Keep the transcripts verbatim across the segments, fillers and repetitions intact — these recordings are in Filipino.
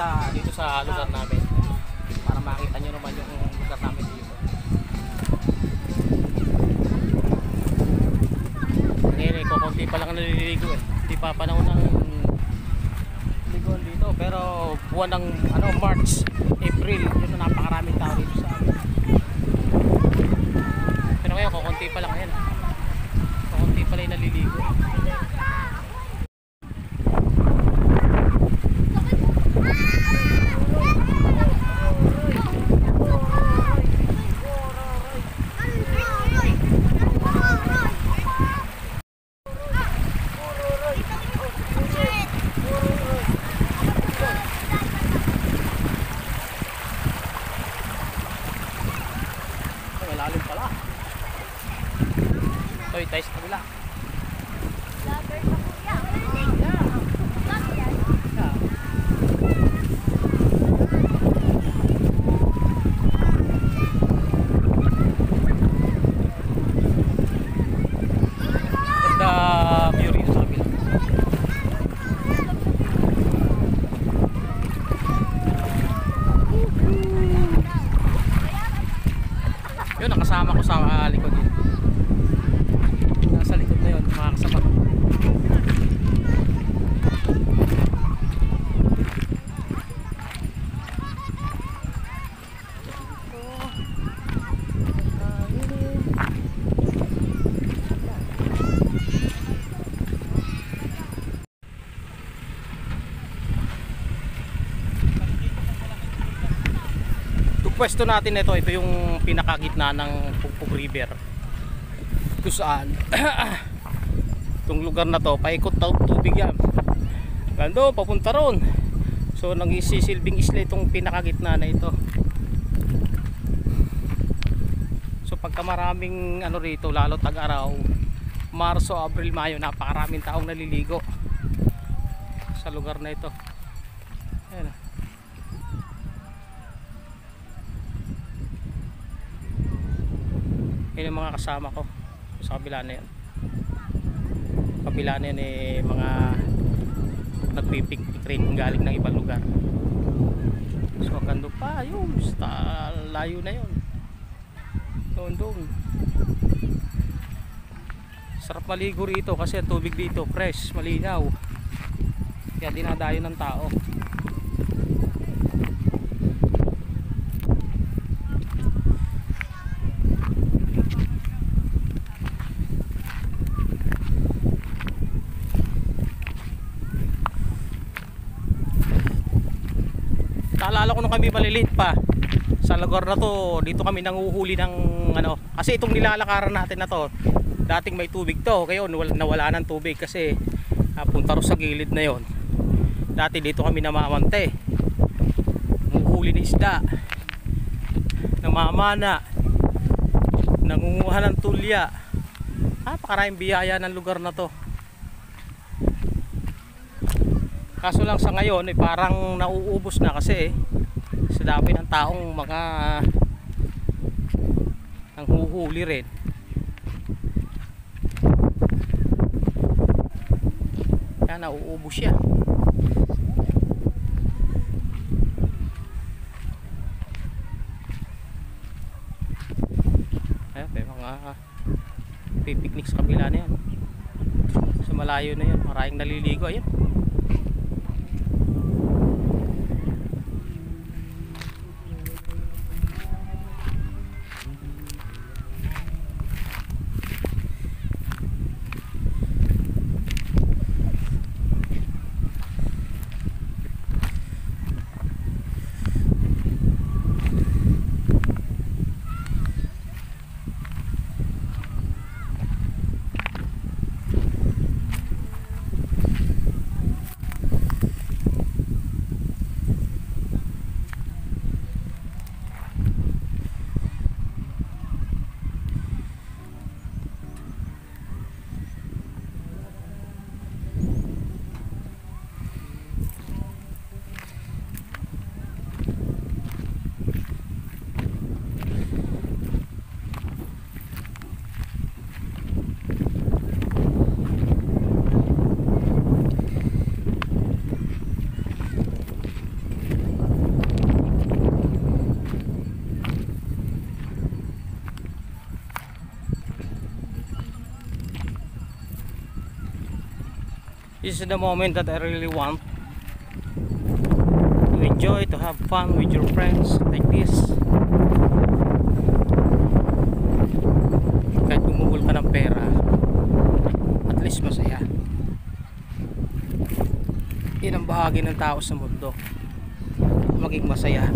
sa dito sa lugar namin para makita nyo naman yung lugar namin dito. Ngayon eh, kukunti pa lang naliligo eh. Hindi pa panahon ng liguan dito, pero buwan ng ano, March, April, yun na napakaraming tao dito sa amin. Pero ngayon kukunti pa lang, ngayon kukunti pa lang yung naliligo. Lalim pala. Ito yung tayo sa kabila. Vlogger ka kuya. Ganda view rito sa kabila. Yun, nakasama ko sa uh, likod yun. Nasa likod na yun, mga kasama ko. Pwesto natin ito, ito yung pinakagitna ng Pugpug River. Kung saan itong lugar na to, paikot daw tubig yan. Gando, papunta ron. So nagsisilbing isla itong pinakagitna na ito. So pagka maraming ano rito, lalo tag-araw, Marso, Abril, Mayo, napakaraming taong naliligo sa lugar na ito. Ayan. Yun yung mga kasama ko sa kabila na yun. Kabila na yun eh, mga nagpipikpik rin galing ng ibang lugar. So gando pa yun, layo na yun. Doon doon. Sarap maligo rito kasi ang tubig dito fresh, malinaw. Kaya dinadayo ng tao. Naalala ko nung kami maliliit pa sa lugar na to, dito kami nanguhuli ng ano, kasi itong nilalakaran natin na to, dating may tubig to, ngayon nawala ng tubig kasi uh, punta ro sa gilid na yon. Dati dito kami namamante, nanguhuli ng isda, namamana, nangunguha ng tulya. Napakaraming biyaya ng lugar na to. Kaso lang sa ngayon eh, parang nauubos na kasi eh, sa dami ng taong mga ang huhuli rin. Kaya nauubos siya. Ayan, may mga pipiknik sa kabila na yan. Sa malayo na yan, maraming naliligo. Ayan. This is the moment that I really want to enjoy, to have fun with your friends like this. Kahit gumugol ka ng pera, at least masaya. Yan ang bahagi ng tao sa mundo, maging masaya.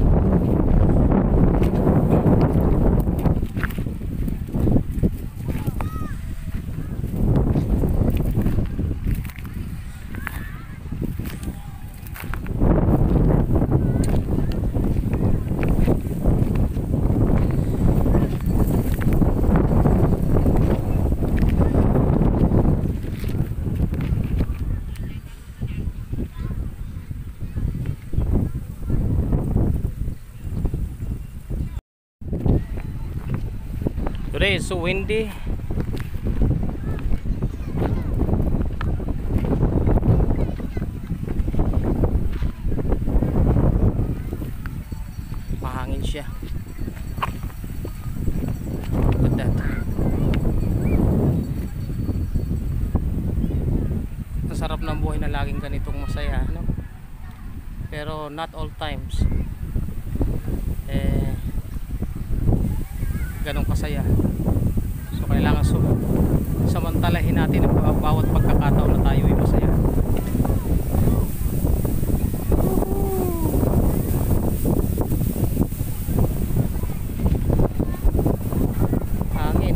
Today is so windy. Mahangin siya. Look at that. Ang sarap ng buhay na laging ganitong masaya, no? Pero not all times eh ganong kasaya. So kailangan so, samantalahin natin ang bawat pagkakataon na tayo ay masaya. Hangin.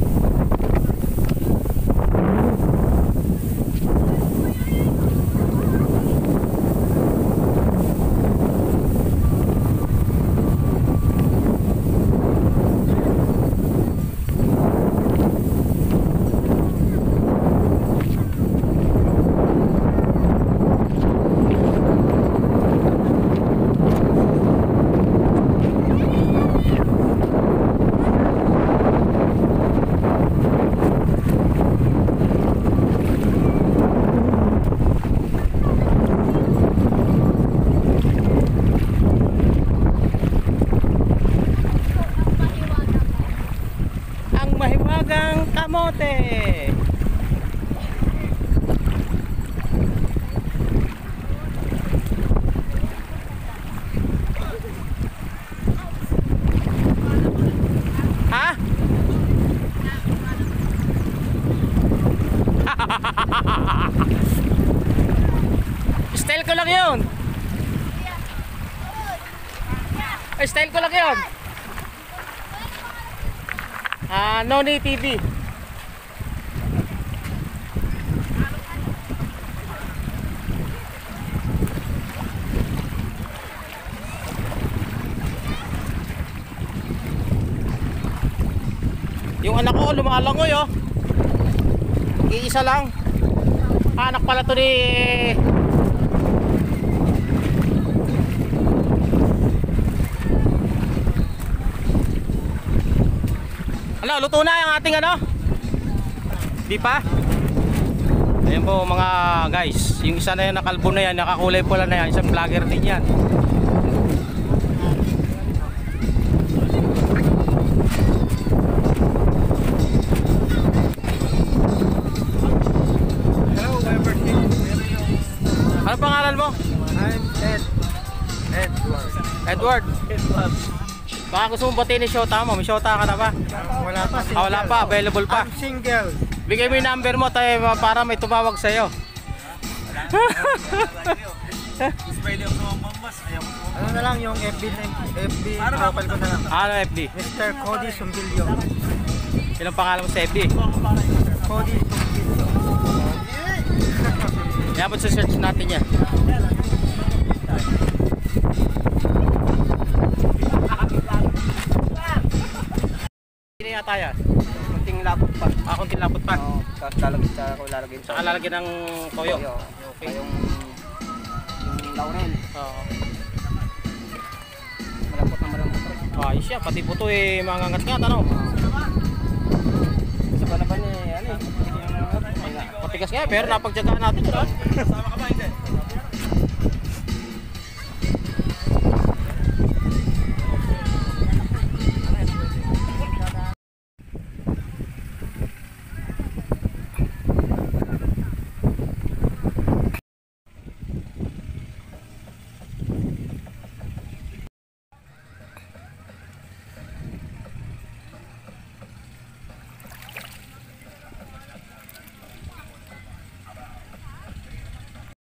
Mahiwagang kamote. Ha? Style ko lang yun. Style ko lang yun. Ah, Noni T V. Yung anak ko lumalangoy oh. Iisa lang. Anak pala to ni Ano, luto na yung ating ano? Di pa? Ayan po mga guys. Yung isa na yan nakalbo na yan, nakakulay pula na yan. Isang vlogger din yan. Hello, my birthday. Ano pangalan mo? I'm Ed. Edward. Edward. Edward. Baka gusto mong batiin ni Shota mo. May Shota ka na ba? Wala pa. Ah, wala pa. Available pa. I'm single. Bigay mo yung number mo tayo para may tumawag sa'yo. Ano na lang yung F B, F B profile ko na lang. Ano F B? Mister Cody Sumbilyo. Ilang pangalan mo sa F B? Cody Sumbilyo. Kaya sa search natin yan. Hindi yata yan. Kunting lapot pa. Ah, kunting lapot pa. Oo, tapos lalagay sa ako lalagay sa. Saka lalagyan ng toyo. Okay. Yung yung laurel. Oo. Malambot na malambot rin. Ah, ayos siya. Pati puto eh, mga ngat-ngat ano. Sa panapan eh, ano eh. Patigas nga pero napagtyagaan natin ito. Sama ka ba hindi?